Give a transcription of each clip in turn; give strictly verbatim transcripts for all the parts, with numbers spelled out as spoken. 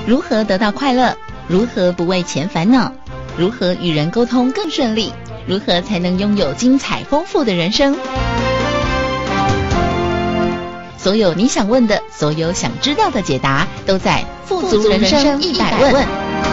如何得到快乐？如何不为钱烦恼？如何与人沟通更顺利？如何才能拥有精彩丰富的人生？所有你想问的，所有想知道的解答，都在富足人生一百问。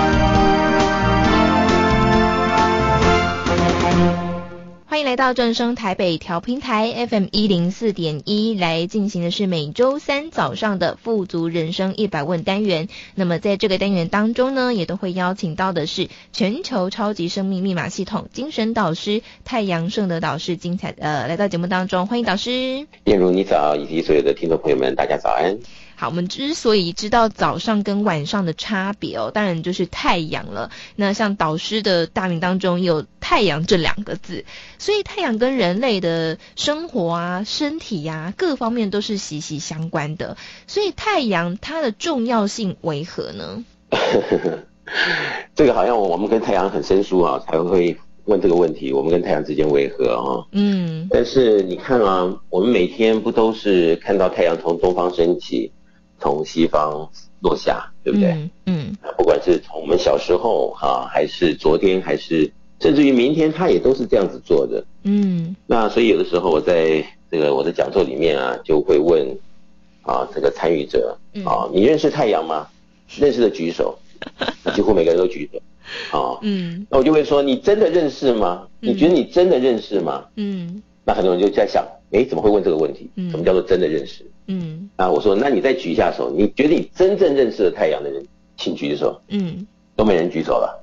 欢迎来到正声台北调频台 F M 一零四点一，来进行的是每周三早上的富足人生一百问单元。那么在这个单元当中呢，也都会邀请到的是全球超级生命密码系统精神导师太阳盛德导师，精彩呃来到节目当中，欢迎导师。 燕如你早，以及所有的听众朋友们，大家早安。 好，我们之所以知道早上跟晚上的差别哦，当然就是太阳了。那像导师的大名当中有太阳这两个字，所以太阳跟人类的生活啊、身体呀、啊、各方面都是息息相关的。所以太阳它的重要性为何呢？ 这个好像我们跟太阳很生疏啊，才会问这个问题，我们跟太阳之间为何啊？嗯。但是你看啊，我们每天不都是看到太阳从东方升起，从西方落下，对不对？嗯, 嗯，不管是从我们小时候啊，还是昨天，还是甚至于明天，他也都是这样子做的。嗯，那所以有的时候我在这个我的讲座里面啊，就会问啊这个参与者啊，你认识太阳吗？认识的举手，几乎每个人都举手。啊，嗯，那我就会说，你真的认识吗？你觉得你真的认识吗？嗯，那很多人就在想，诶，怎么会问这个问题？什么叫做真的认识？嗯，啊，我说，那你再举一下手，你觉得你真正认识了太阳的人，请举手。嗯，都没人举手了。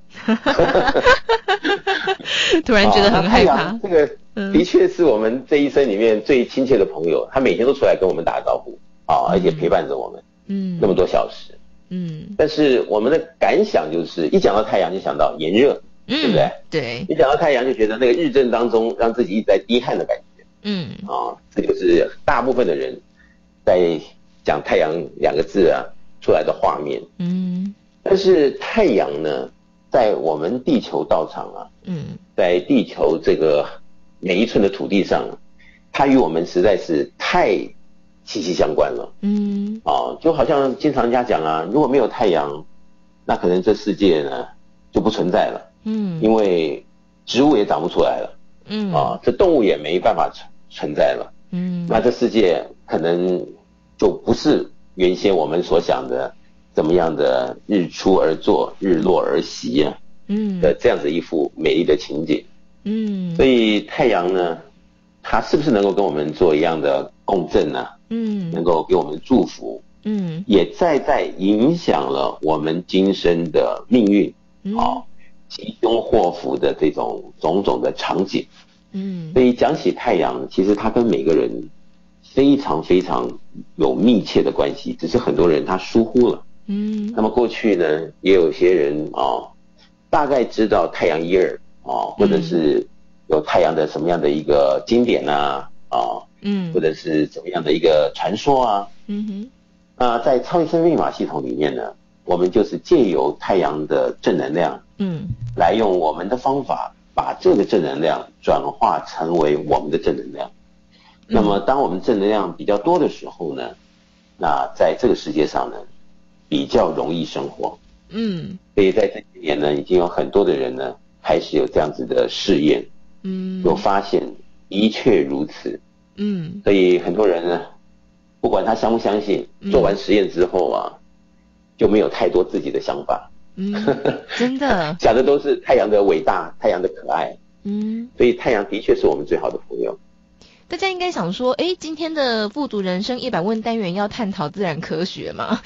突然觉得很害怕。啊、太阳这个的确是我们这一生里面最亲切的朋友，他每天都出来跟我们打招呼，啊，而且陪伴着我们，嗯，那么多小时。嗯，但是我们的感想就是，一讲到太阳就想到炎热，嗯，对不对？ 对， 一讲到太阳就觉得那个日正当中让自己一直在滴汗的感觉，嗯，啊，这就是大部分的人在讲太阳两个字啊出来的画面，嗯，但是太阳呢，在我们地球道场啊，嗯，在地球这个每一寸的土地上，它与我们实在是太息息相关了，嗯，哦，就好像经常人家讲啊，如果没有太阳，那可能这世界呢就不存在了，嗯，因为植物也长不出来了，嗯，啊，这动物也没办法存存在了，嗯，那这世界可能就不是原先我们所想的怎么样的日出而作，日落而息啊，嗯，的这样子一幅美丽的情景，嗯，所以太阳呢，它是不是能够跟我们做一样的共振呢？嗯，能够给我们祝福，嗯，也在在影响了我们今生的命运，嗯，哦，吉凶祸福的这种种种的场景，嗯，所以讲起太阳，其实它跟每个人非常非常有密切的关系，只是很多人他疏忽了，嗯，那么过去呢，也有些人哦，大概知道太阳一二哦，或者是有太阳的什么样的一个经典啊，哦。嗯，或者是怎么样的一个传说啊，嗯哼，那在超级生命密码系统里面呢，我们就是借由太阳的正能量，嗯，来用我们的方法把这个正能量转化成为我们的正能量。嗯，那么当我们正能量比较多的时候呢，那在这个世界上呢，比较容易生活。嗯，所以在这几年呢，已经有很多的人呢，开始有这样子的试验，嗯，有发现的确如此。嗯，所以很多人呢，不管他相不相信，做完实验之后啊，嗯，就没有太多自己的想法。嗯，真的，想的都是太阳的伟大，太阳的可爱。嗯，所以太阳的确是我们最好的朋友。 大家应该想说，诶，今天的富足人生一百问单元要探讨自然科学嘛？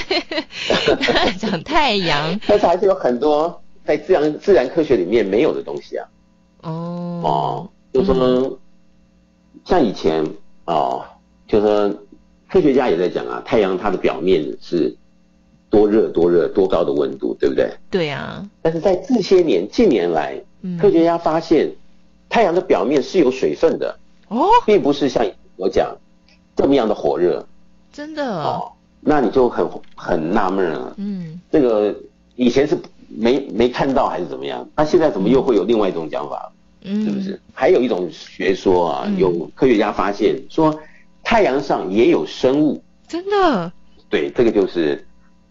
讲太阳， 但是还是有很多在自然自然科学里面没有的东西啊。哦，哦，就说，嗯，像以前哦，就说科学家也在讲啊，太阳它的表面是多热多热多高的温度，对不对？ 对啊。 但是在这些年近年来，嗯，科学家发现太阳的表面是有水分的哦，并不是像我讲这么样的火热。 真的哦？ 那你就很很纳闷了。嗯，这个以前是没没看到还是怎么样？那现在怎么又会有另外一种讲法？嗯，是不是？还有一种学说啊，嗯，有科学家发现说太阳上也有生物。 真的？ 对，这个就是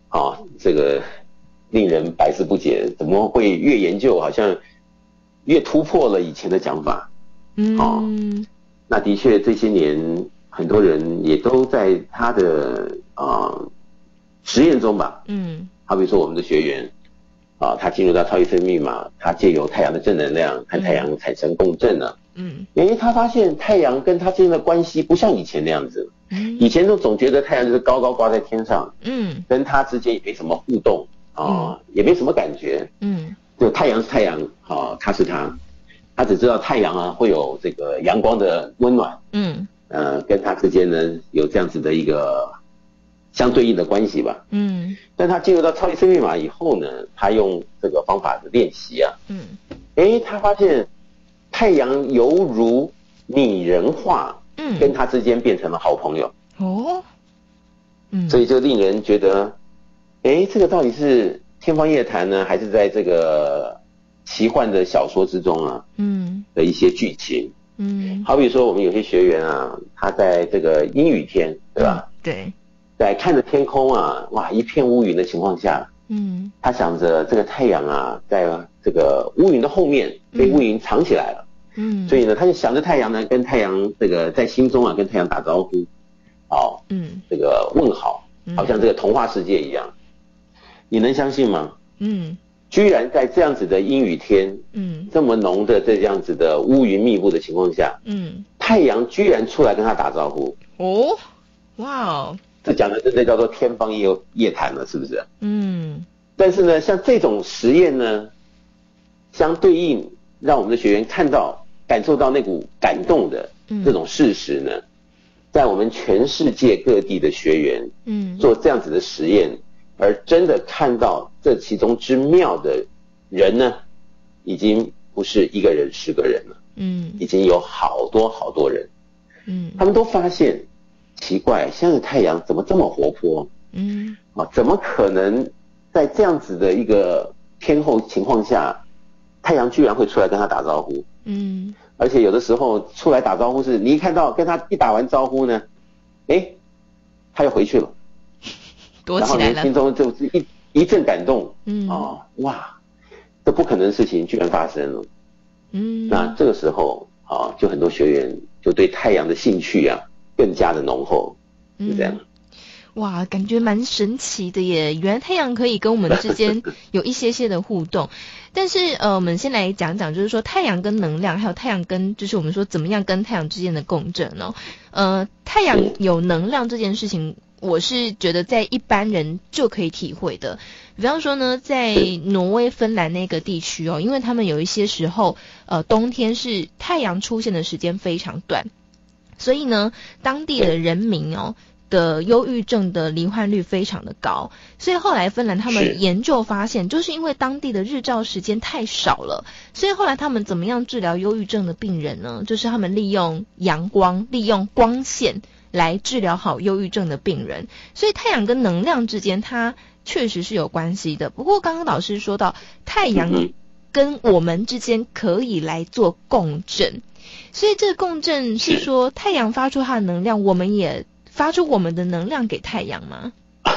啊，这个令人百思不解，怎么会越研究好像越突破了以前的讲法？嗯，哦，那的确这些年很多人也都在他的啊、呃、实验中吧，嗯，好比说我们的学员啊，他进入到超级生命密码，他借由太阳的正能量和太阳产生共振了，嗯，因为他发现太阳跟他之间的关系不像以前那样子，嗯，以前都总觉得太阳就是高高挂在天上，嗯，跟他之间也没什么互动啊、嗯，也没什么感觉，嗯，就太阳是太阳啊，他是他。他只知道太阳啊会有这个阳光的温暖，嗯，呃，跟他之间呢有这样子的一个相对应的关系吧，嗯。但他进入到超级生命密码以后呢，他用这个方法的练习啊，嗯，诶，他发现太阳犹如拟人化，嗯，跟他之间变成了好朋友，哦，嗯，所以就令人觉得，诶，这个到底是天方夜谭呢，还是在这个奇幻的小说之中啊，嗯，的一些剧情，嗯，好比说我们有些学员啊，他在这个阴雨天，对吧？ 嗯、对， 在看着天空啊，哇，一片乌云的情况下，嗯，他想着这个太阳啊，在这个乌云的后面被乌云藏起来了，嗯，所以呢，他就想着太阳呢，跟太阳这个在心中啊，跟太阳打招呼，好，嗯，这个问好，好像这个童话世界一样，你能相信吗？嗯。居然在这样子的阴雨天，嗯，这么浓的这样子的乌云密布的情况下，嗯，太阳居然出来跟他打招呼，哦，哇哦，这讲的真的叫做天方夜夜谭了，是不是？嗯，但是呢，像这种实验呢，相对应让我们的学员看到、感受到那股感动的这种事实呢，在我们全世界各地的学员，嗯，做这样子的实验。而真的看到这其中之妙的人呢，已经不是一个人、十个人了，嗯，已经有好多好多人，嗯，他们都发现奇怪，现在的太阳怎么这么活泼，嗯，啊，怎么可能在这样子的一个天候情况下，太阳居然会出来跟他打招呼，嗯，而且有的时候出来打招呼是，你一看到跟他一打完招呼呢，哎，他又回去了。 躲起来了， 然后心中就是一一阵感动，嗯，哦，哇，这不可能的事情居然发生了，嗯，那这个时候啊，就很多学员就对太阳的兴趣啊更加的浓厚，是这样。嗯， 哇，感觉蛮神奇的耶！原来太阳可以跟我们之间有一些些的互动，但是呃，我们先来讲讲，就是说太阳跟能量，还有太阳跟就是我们说怎么样跟太阳之间的共振哦。呃，太阳有能量这件事情，我是觉得在一般人就可以体会的。比方说呢，在挪威、芬兰那个地区哦，因为他们有一些时候，呃，冬天是太阳出现的时间非常短，所以呢，当地的人民哦的忧郁症的罹患率非常的高。所以后来芬兰他们研究发现，就是因为当地的日照时间太少了，所以后来他们怎么样治疗忧郁症的病人呢？就是他们利用阳光，利用光线来治疗好忧郁症的病人。所以太阳跟能量之间它确实是有关系的。不过刚刚老师说到太阳跟我们之间可以来做共振，所以这个共振是说太阳发出它的能量，我们也发出我们的能量给太阳吗？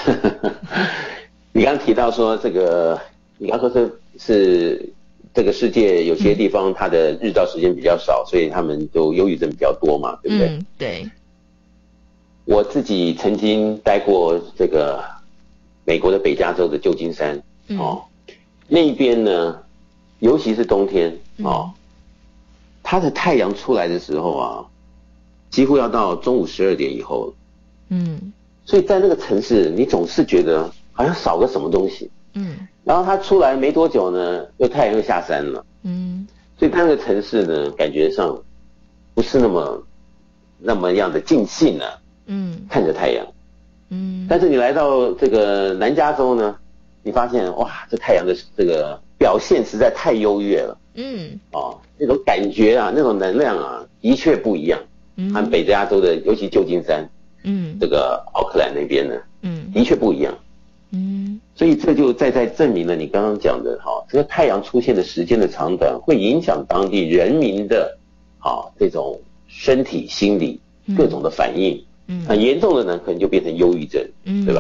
你刚刚提到说这个，你刚说这是这个世界有些地方它的日照时间比较少，所以他们就忧郁症比较多嘛，对不对？ 嗯，对。 我自己曾经待过这个美国的北加州的旧金山，嗯、哦，那边呢，尤其是冬天哦，嗯、它的太阳出来的时候啊，几乎要到中午十二点以后，嗯，所以在那个城市，你总是觉得好像少个什么东西，嗯，然后它出来没多久呢，又太阳又下山了，嗯，所以它那个城市呢，感觉上不是那么那么样的尽兴了、啊。嗯，看着太阳，嗯，但是你来到这个南加州呢，你发现哇，这太阳的这个表现实在太优越了，嗯，哦，那种感觉啊，那种能量啊，的确不一样，嗯，和北加州的，尤其旧金山，嗯，这个奥克兰那边呢，嗯，的确不一样，嗯，所以这就再再证明了你刚刚讲的，哈、哦，这个太阳出现的时间的长短，会影响当地人民的，好、哦、这种身体、心理各种的反应。嗯，很严重的呢，可能就变成忧郁症，嗯，对吧？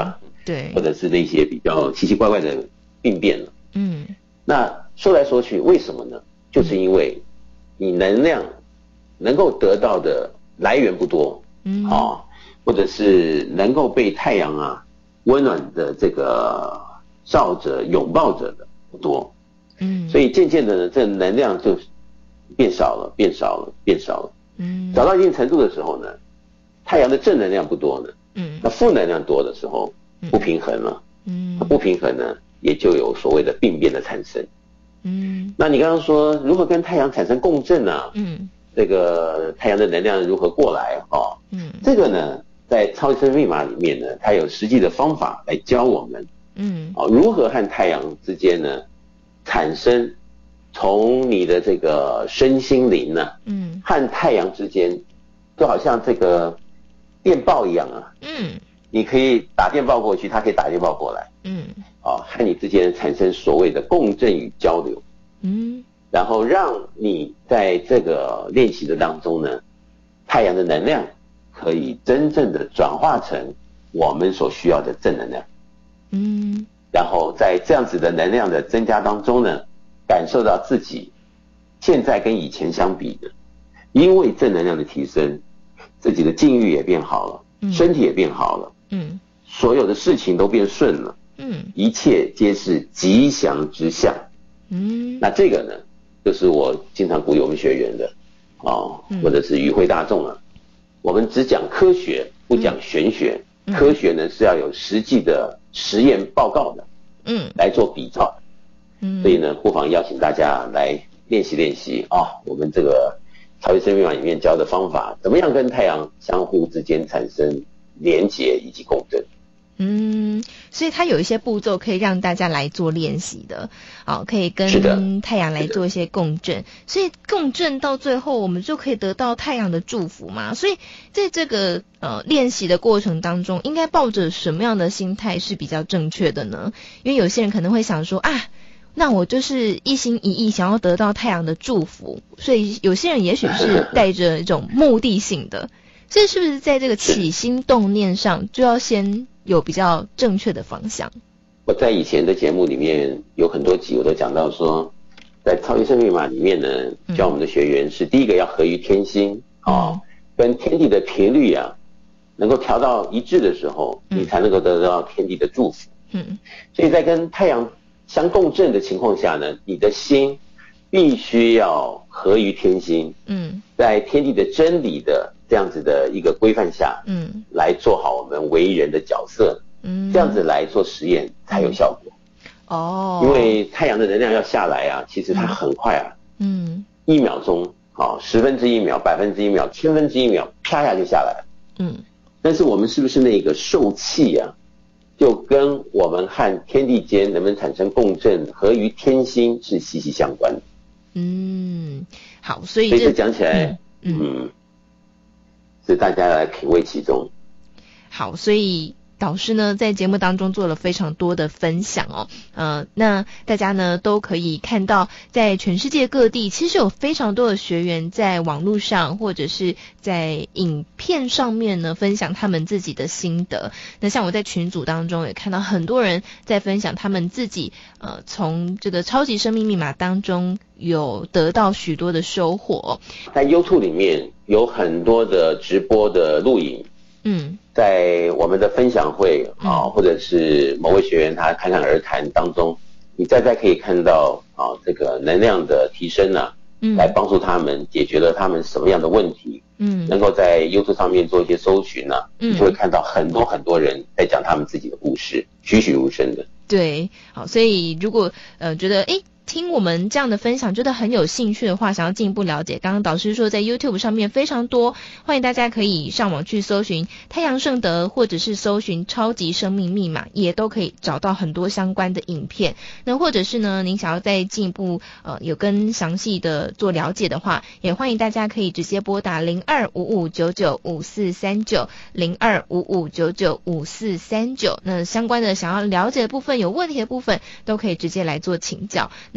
对， 或者是那些比较奇奇怪怪的病变了。 嗯， 那说来说去，为什么呢？就是因为你能量能够得到的来源不多，嗯，哦，或者是能够被太阳啊温暖的这个照着拥抱着的不多，嗯，所以渐渐的呢，这能量就变少了，变少了，变少了，嗯，找到一定程度的时候呢，太阳的正能量不多呢，嗯，那负能量多的时候不平衡了，嗯，不平衡呢，也就有所谓的病变的产生。嗯，那你刚刚说如何跟太阳产生共振啊？嗯，这个太阳的能量如何过来哦？嗯，这个呢，在超级生命密码里面呢，它有实际的方法来教我们。嗯，哦，如何和太阳之间呢，产生从你的这个身心灵呢，嗯，和太阳之间，就好像这个电报一样啊。嗯。你可以打电报过去，他可以打电报过来，嗯，啊，和你之间产生所谓的共振与交流，嗯，然后让你在这个练习的当中呢，太阳的能量可以真正的转化成我们所需要的正能量，嗯，然后在这样子的能量的增加当中呢，感受到自己现在跟以前相比的，因为正能量的提升，自己的境遇也变好了，嗯，身体也变好了。嗯，所有的事情都变顺了，嗯，一切皆是吉祥之象，嗯，那这个呢，就是我经常鼓励我们学员的，哦，嗯、或者是与会大众啊，我们只讲科学，不讲玄学，嗯、科学呢是要有实际的实验报告的，嗯，来做比照，嗯，所以呢，不妨邀请大家来练习练习啊、哦，我们这个超级生命密码里面教的方法，怎么样跟太阳相互之间产生连结以及共振。 嗯，所以它有一些步骤可以让大家来做练习的，好，可以跟太阳来做一些共振，所以共振到最后我们就可以得到太阳的祝福嘛。所以在这个呃练习的过程当中，应该抱着什么样的心态是比较正确的呢？因为有些人可能会想说啊，那我就是一心一意想要得到太阳的祝福，所以有些人也许是带着一种目的性的。这是不是在这个起心动念上就要先有比较正确的方向？ 我在以前的节目里面有很多集我都讲到说，在超级生命密码里面呢，教我们的学员是第一个要合于天心啊、哦，跟天地的频率啊能够调到一致的时候，你才能够得到天地的祝福。嗯，所以在跟太阳相共振的情况下呢，你的心必须要合于天心。嗯，在天地的真理的这样子的一个规范下，嗯，来做好我们为人的角色，嗯，这样子来做实验才有效果。哦，因为太阳的能量要下来啊，其实它很快啊，嗯，一秒钟，啊，十分之一秒、百分之一秒、千分之一秒，啪下就下来了。嗯，但是我们是不是那个受气啊，就跟我们和天地间能不能产生共振、合于天心是息息相关的。 嗯，好，所以所以这讲起来，嗯。嗯是大家来品味其中。 好，所以导师呢在节目当中做了非常多的分享哦，呃，那大家呢都可以看到，在全世界各地其实有非常多的学员在网络上或者是在影片上面呢分享他们自己的心得。那像我在群组当中也看到很多人在分享他们自己呃从这个超级生命密码当中有得到许多的收获。 在 YouTube 里面有很多的直播的录影，嗯，在我们的分享会啊、嗯，或者是某位学员他侃侃而谈当中，你再再可以看到啊，这个能量的提升啊，嗯，来帮助他们解决了他们什么样的问题，嗯，能够在 YouTube 上面做一些搜寻啊，嗯，你就会看到很多很多人在讲他们自己的故事，栩栩如生的。 对，好，所以如果呃觉得诶听我们这样的分享觉得很有兴趣的话，想要进一步了解，刚刚导师说在 YouTube 上面非常多，欢迎大家可以上网去搜寻太阳圣德，或者是搜寻超级生命密码，也都可以找到很多相关的影片。那或者是呢您想要再进一步呃有更详细的做了解的话，也欢迎大家可以直接拨打零二五五九九五四三九 零二五五九九五四三九，那相关的想要了解的部分有问题的部分都可以直接来做请教。那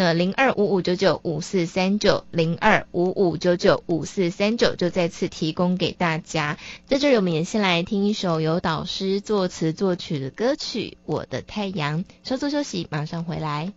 那零二五五九九五四三九 零二五五九九五四三九就再次提供给大家。在这里我们也先来听一首由导师作词作曲的歌曲《我的太阳》，稍作休息马上回来。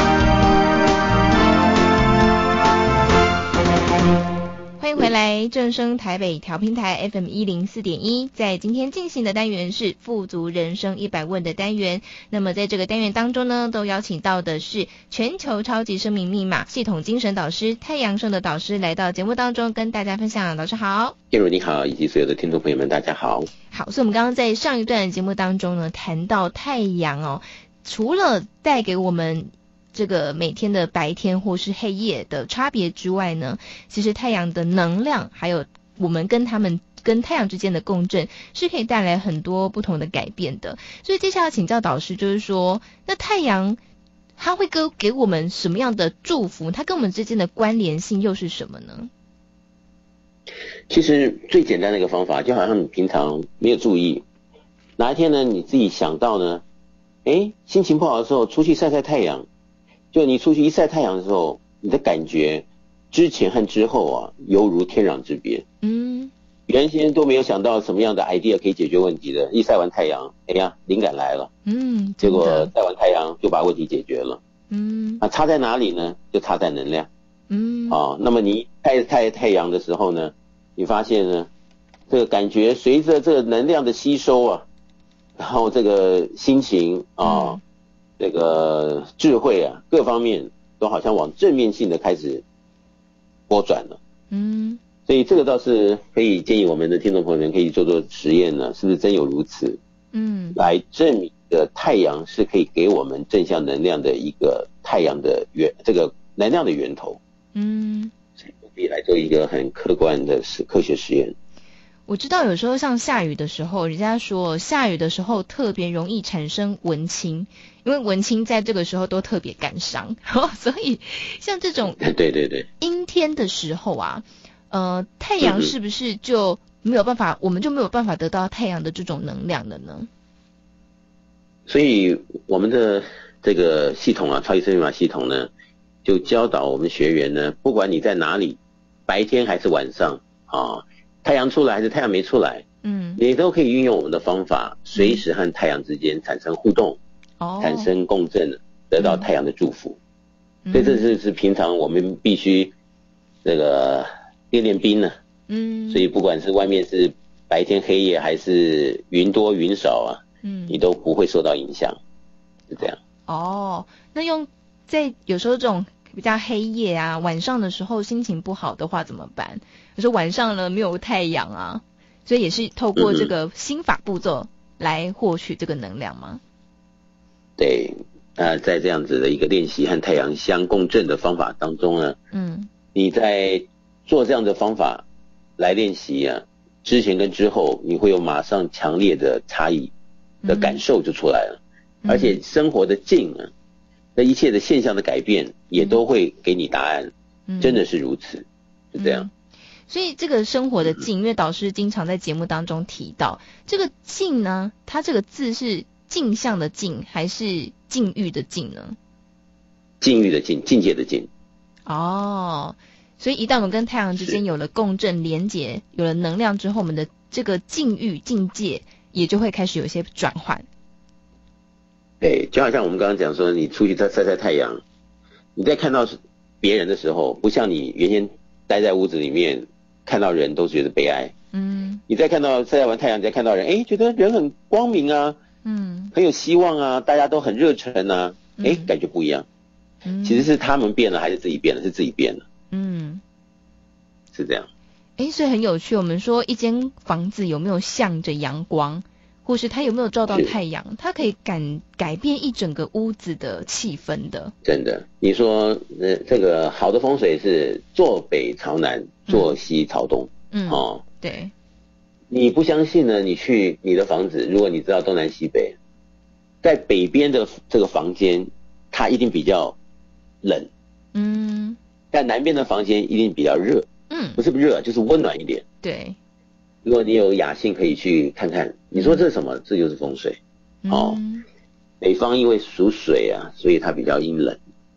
欢迎回来，正声台北调频台 F M 一零四点一，在今天进行的单元是富足人生一百问的单元。那么在这个单元当中呢，都邀请到的是全球超级生命密码系统精神导师太阳盛的导师来到节目当中跟大家分享。导师好。 燕如你好，以及所有的听众朋友们大家好。 好，所以我们刚刚在上一段的节目当中呢，谈到太阳哦，除了带给我们这个每天的白天或是黑夜的差别之外呢，其实太阳的能量还有我们跟他们跟太阳之间的共振是可以带来很多不同的改变的。所以接下来请教导师，就是说那太阳它会给给我们什么样的祝福，它跟我们之间的关联性又是什么呢？ 其实最简单的一个方法，就好像你平常没有注意，哪一天呢你自己想到呢，诶心情不好的时候出去晒晒太阳，就你出去一晒太阳的时候，你的感觉之前和之后啊，犹如天壤之别。嗯，原先都没有想到什么样的 idea 可以解决问题的，一晒完太阳，哎呀，灵感来了。嗯，结果晒完太阳就把问题解决了。嗯，那差在哪里呢？就差在能量。嗯，啊，那么你晒晒太阳的时候呢，你发现呢，这个感觉随着这个能量的吸收啊，然后这个心情啊。嗯，这个智慧啊，各方面都好像往正面性的开始拨转了。嗯，所以这个倒是可以建议我们的听众朋友们可以做做实验呢，是不是真有如此？嗯，来证明的太阳是可以给我们正向能量的一个太阳的源，这个能量的源头。嗯，所以可以来做一个很客观的科学实验。 我知道有时候像下雨的时候，人家说下雨的时候特别容易产生文青，因为文青在这个时候都特别感伤，所以像这种对对对阴天的时候啊，呃，太阳是不是就没有办法，嗯、我们就没有办法得到太阳的这种能量了呢？ 所以我们的这个系统啊，超级生命密码系统呢，就教导我们学员呢，不管你在哪里，白天还是晚上啊。太阳出来还是太阳没出来，嗯，你都可以运用我们的方法，随时和太阳之间产生互动，哦，产生共振，得到太阳的祝福。嗯，所以这是是平常我们必须这个练练兵呢。嗯，所以不管是外面是白天黑夜还是云多云少啊，嗯，你都不会受到影响，是这样。 哦，那用在有时候这种比较黑夜啊，晚上的时候心情不好的话怎么办？有时候晚上呢没有太阳啊，所以也是透过这个心法步骤来获取这个能量吗？ 对，呃，在这样子的一个练习和太阳相共振的方法当中呢，嗯，你在做这样的方法来练习啊，之前跟之后你会有马上强烈的差异的感受就出来了，嗯，而且生活的境啊，那一切的现象的改变也都会给你答案，嗯，真的是如此，是这样。嗯， 所以这个生活的境，因为导师经常在节目当中提到这个境呢，它这个字是镜像的镜还是境遇的境呢？ 境遇的境，境界的境。 哦，所以一旦我们跟太阳之间有了共振连结，有了能量之后，我们的这个境遇境界也就会开始有一些转换。 对，就好像我们刚刚讲说，你出去晒晒太阳，你在看到别人的时候，不像你原先待在屋子里面看到人都觉得悲哀。嗯，你在看到晒完太阳，你再看到人，哎，觉得人很光明啊，嗯，很有希望啊，大家都很热忱啊，哎，感觉不一样。嗯，其实是他们变了，还是自己变了？是自己变了。嗯，是这样。 哎，所以很有趣。我们说一间房子有没有向着阳光，或是它有没有照到太阳，它可以改改变一整个屋子的气氛的。 真的，你说呃，这个好的风水是坐北朝南，坐西朝东。嗯，哦， 对。 你不相信呢？你去你的房子，如果你知道东南西北，在北边的这个房间，它一定比较冷。嗯。在南边的房间一定比较热。嗯。不是不热，就是温暖一点。 对。 如果你有雅兴可以去看看，你说这是什么？这就是风水。哦，嗯，北方因为属水啊，所以它比较阴冷。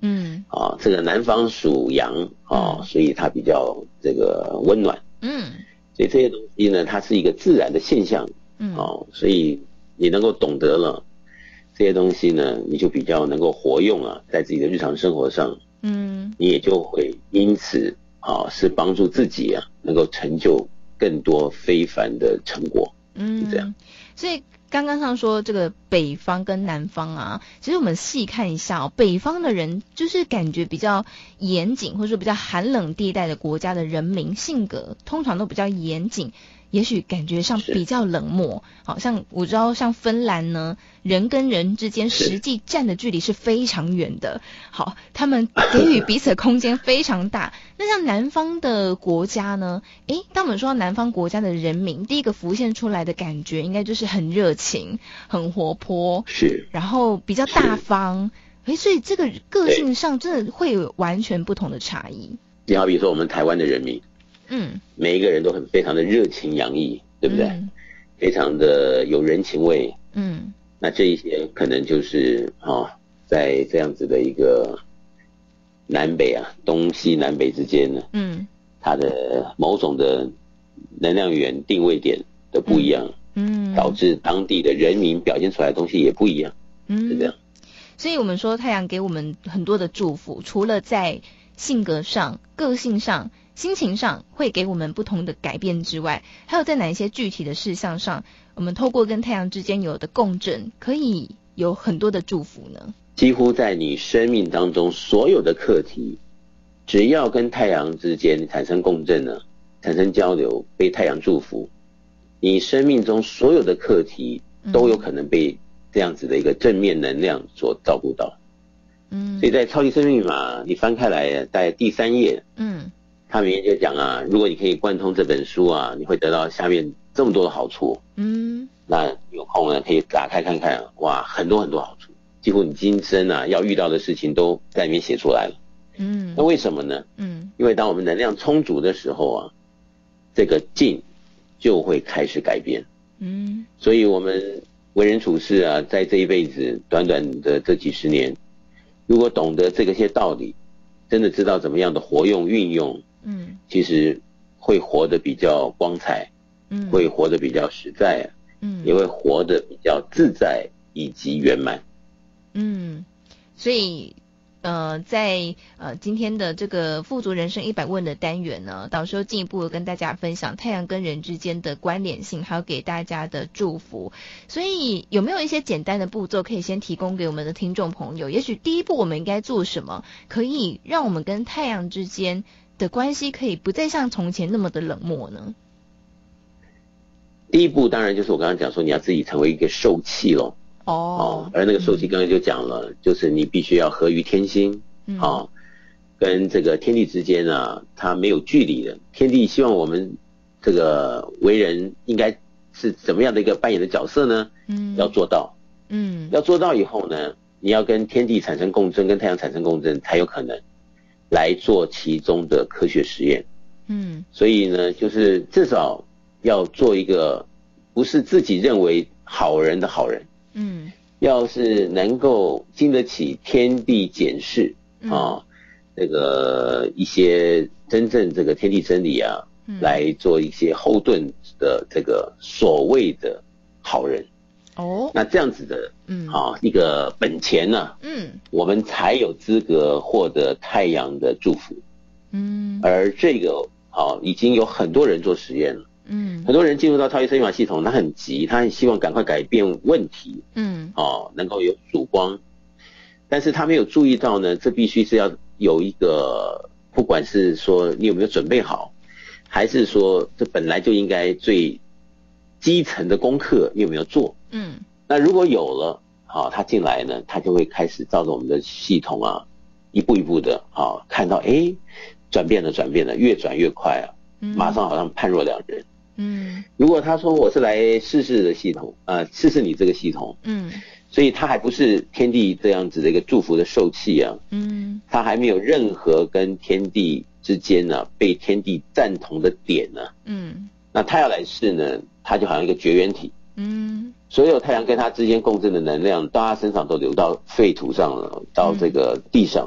嗯，啊，这个南方属阳啊，所以它比较这个温暖。嗯，所以这些东西呢，它是一个自然的现象。嗯，哦，所以你能够懂得了这些东西呢，你就比较能够活用啊，在自己的日常生活上。嗯，你也就会因此啊，是帮助自己啊，能够成就更多非凡的成果。嗯，这样。 所以刚刚上说这个北方跟南方啊，其实我们细看一下哦，北方的人就是感觉比较严谨，或者说比较寒冷地带的国家的人民性格通常都比较严谨，也许感觉上比较冷漠。好像我知道像芬兰呢，人跟人之间实际站的距离是非常远的，好，他们给予彼此的空间非常大。那像南方的国家呢，诶，当我们说到南方国家的人民，第一个浮现出来的感觉应该就是很热情，很活泼， 是， 然后比较大方。诶，所以这个个性上真的会有完全不同的差异。 你好比说我们台湾的人民，嗯，每一个人都很非常的热情洋溢，对不对？嗯，非常的有人情味。嗯，那这一些可能就是哦，在这样子的一个南北啊，东西南北之间呢，嗯，它的某种的能量源定位点的不一样，嗯，导致当地的人民表现出来的东西也不一样，嗯，是这样。 所以我们说太阳给我们很多的祝福，除了在性格上、个性上、心情上会给我们不同的改变之外，还有在哪一些具体的事项上，我们透过跟太阳之间有的共振，可以有很多的祝福呢？ 几乎在你生命当中所有的课题，只要跟太阳之间产生共振呢，产生交流，被太阳祝福，你生命中所有的课题都有可能被这样子的一个正面能量所照顾到。嗯，所以在超级生命密码你翻开来在第三页，嗯，它里面就讲啊，如果你可以贯通这本书啊，你会得到下面这么多的好处。嗯，那有空呢可以打开看看，哇，很多很多好处，几乎你今生啊要遇到的事情都在里面写出来了。嗯，那为什么呢？嗯，因为当我们能量充足的时候啊，这个境就会开始改变。嗯，所以我们为人处事啊，在这一辈子短短的这几十年，如果懂得这个些道理，真的知道怎么样的活用运用，嗯，其实会活得比较光彩，嗯，会活得比较实在，嗯，也会活得比较自在以及圆满。 嗯，所以呃，在呃今天的这个富足人生一百问的单元呢，导师进一步跟大家分享太阳跟人之间的关联性，还有给大家的祝福。所以有没有一些简单的步骤可以先提供给我们的听众朋友？也许第一步我们应该做什么，可以让我们跟太阳之间的关系可以不再像从前那么的冷漠呢？ 第一步当然就是我刚刚讲说，你要自己成为一个受气咯。哦, 哦，而那个受气刚才就讲了，嗯，就是你必须要合于天心，嗯，哦，跟这个天地之间啊，它没有距离的。天地希望我们这个为人应该是怎么样的一个扮演的角色呢？嗯，要做到，嗯，要做到以后呢，你要跟天地产生共振，跟太阳产生共振，才有可能来做其中的科学实验。嗯，所以呢，就是至少要做一个不是自己认为好人的好人。嗯，要是能够经得起天地检视，嗯，啊，这个一些真正这个天地真理啊，嗯，来做一些后盾的这个所谓的好人。哦，那这样子的，嗯，啊，一个本钱呢，啊，嗯，我们才有资格获得太阳的祝福。嗯，而这个啊，已经有很多人做实验了。嗯，很多人进入到超级生命密码系统，他很急，他很希望赶快改变问题，嗯，哦，能够有曙光，但是他没有注意到呢，这必须是要有一个，不管是说你有没有准备好，还是说这本来就应该最基层的功课你有没有做，嗯，那如果有了，好，他进来呢，他就会开始照着我们的系统啊，一步一步的，好，看到诶转变了转变了，越转越快啊，马上好像判若两人。嗯，如果他说我是来试试的系统，呃，试试你这个系统，嗯，所以他还不是天地这样子的一个祝福的受气啊，嗯，他还没有任何跟天地之间呢，啊，被天地赞同的点呢，啊，嗯，那他要来试呢，他就好像一个绝缘体，嗯，所有太阳跟他之间共振的能量到他身上都流到废土上了，到这个地上了，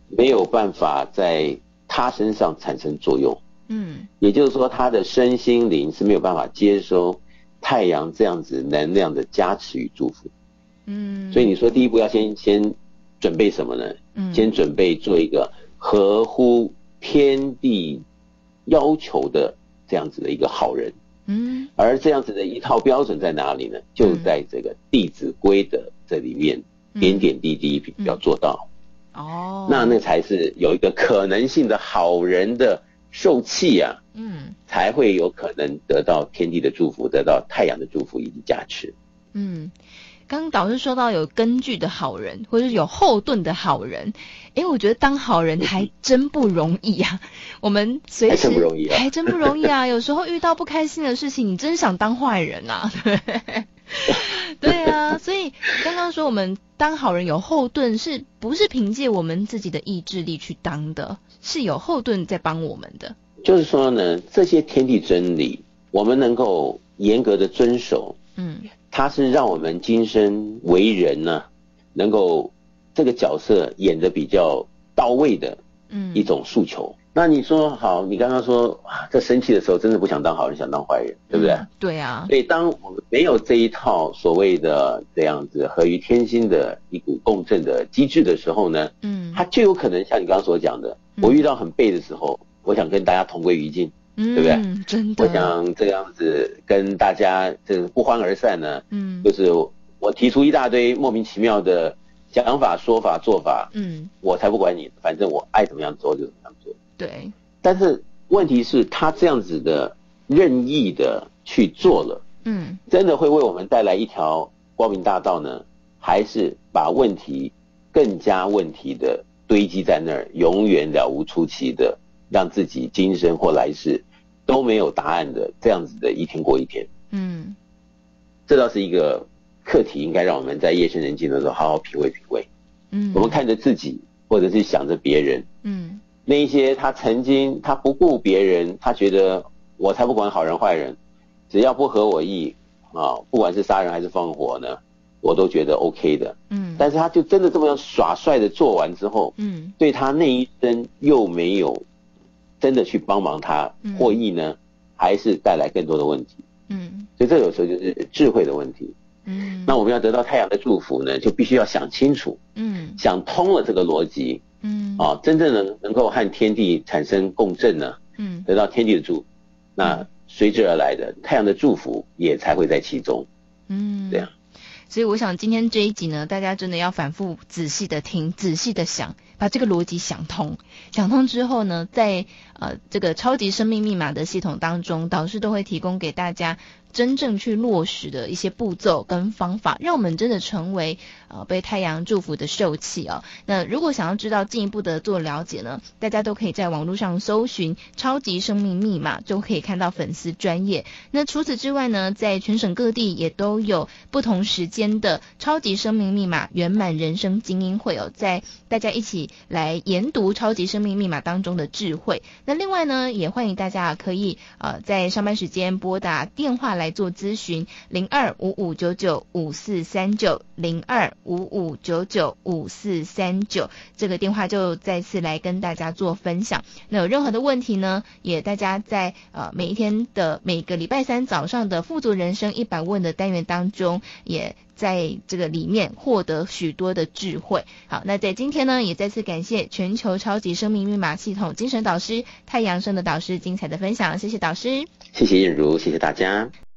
没有办法在他身上产生作用。嗯，也就是说他的身心灵是没有办法接收太阳这样子能量的加持与祝福。嗯，所以你说第一步要先先准备什么呢？嗯，先准备做一个合乎天地要求的这样子的一个好人。嗯，而这样子的一套标准在哪里呢？就在这个《弟子规》的这里面，嗯、点点滴滴要做到。嗯、哦，那那才是有一个可能性的好人的受气啊，嗯，才会有可能得到天地的祝福，得到太阳的祝福以及加持。 嗯。刚刚导师说到有根据的好人，或者是有后盾的好人，诶，我觉得当好人还真不容易啊。我们随时还真不容易啊， 还真不容易啊。有时候遇到不开心的事情，你真想当坏人啊，对对啊。所以刚刚说我们当好人有后盾，是不是凭借我们自己的意志力去当的？是有后盾在帮我们的。 就是说呢，这些天地真理，我们能够严格的遵守，嗯。它是让我们今生为人呢、啊，能够这个角色演得比较到位的一种诉求。嗯、那你说好，你刚刚说在生气的时候，真的不想当好人，想当坏人，对不对？嗯、 对啊。 所以当我们没有这一套所谓的这样子合于天心的一股共振的机制的时候呢，嗯，它就有可能像你刚刚所讲的，我遇到很背的时候，我想跟大家同归于尽。 嗯， 对不对？ 真的， 我想这样子跟大家这个不欢而散呢，嗯，就是我提出一大堆莫名其妙的想法、说法、做法，嗯，我才不管你，反正我爱怎么样做就怎么样做。 对， 但是问题是，他这样子的任意的去做了，嗯，真的会为我们带来一条光明大道呢，还是把问题更加问题的堆积在那儿，永远了无出期的？让自己今生或来世都没有答案的这样子的一天过一天，嗯，这倒是一个课题，应该让我们在夜深人静的时候好好品味品味。嗯，我们看着自己，或者是想着别人，嗯，那一些他曾经他不顾别人，他觉得我才不管好人坏人，只要不合我意啊，不管是杀人还是放火呢，我都觉得 OK 的。嗯，但是他就真的这么样耍帅的做完之后，嗯，对他那一生又没有真的去帮忙他获益呢、嗯，还是带来更多的问题。嗯，所以这有时候就是智慧的问题。嗯，那我们要得到太阳的祝福呢，就必须要想清楚，嗯，想通了这个逻辑，嗯，啊，真正的能够和天地产生共振呢，嗯，得到天地的祝福，那随之而来的太阳的祝福也才会在其中。嗯，这样。 所以我想今天这一集呢，大家真的要反复仔细的听，仔细的想，把这个逻辑想通。想通之后呢，在呃这个超级生命密码的系统当中，导师都会提供给大家真正去落实的一些步骤跟方法，让我们真的成为呃被太阳祝福的受气哦。那如果想要知道进一步的做了解呢，大家都可以在网络上搜寻超级生命密码，就可以看到粉丝专页。那除此之外呢，在全省各地也都有不同时间的超级生命密码圆满人生精英会哦，在大家一起来研读超级生命密码当中的智慧。那另外呢，也欢迎大家可以呃在上班时间拨打电话来做咨询零二五五九九五四三九 零二五五九九五四三九，这个电话就再次来跟大家做分享。那有任何的问题呢，也大家在呃每一天的每个礼拜三早上的富足人生一百问的单元当中，也在这个里面获得许多的智慧。好，那在今天呢，也再次感谢全球超级生命密码系统精神导师太阳升的导师精彩的分享，谢谢导师， 谢谢燕如，谢谢大家。